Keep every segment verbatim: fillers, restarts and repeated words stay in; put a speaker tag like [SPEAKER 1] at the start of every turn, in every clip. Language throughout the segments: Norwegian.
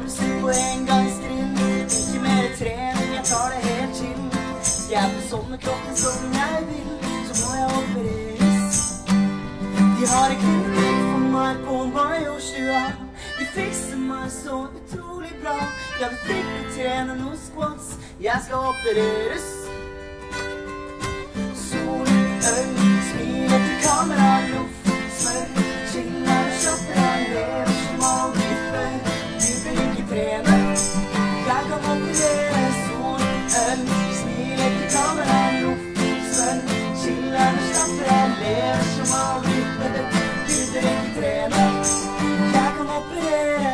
[SPEAKER 1] Plutselig på en gang skrill. Ikke mer trening, jeg tar det helt chill. Skal jeg på sommerkroppen som jeg vil, så må jeg opereres. De har en klinikk for meg på Majorstua. De fikser meg så utrolig bra. Jeg vil ikke trene noen squats. Jeg skal opereres. Sol, øl, smiler til kamera, luft, smør, chiller og shopper, jeg lever som aldri før. Du vil ikke trene, jeg kan operere. Sol, øl, smiler til kamera, luft, smør, chiller og shopper, jeg lever som aldri før. Du vil ikke trene, jeg kan operere.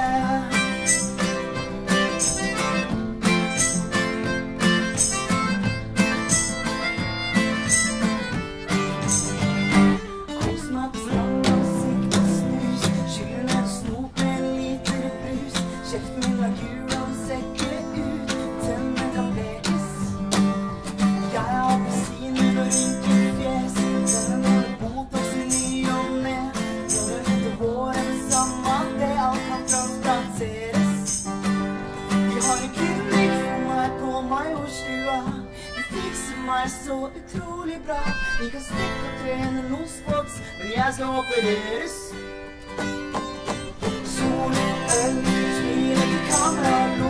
[SPEAKER 1] Så utrolig bra. Vi kan stikke og trene noen spots, men jeg skal opereres. Sol, øl, smiler til kamera.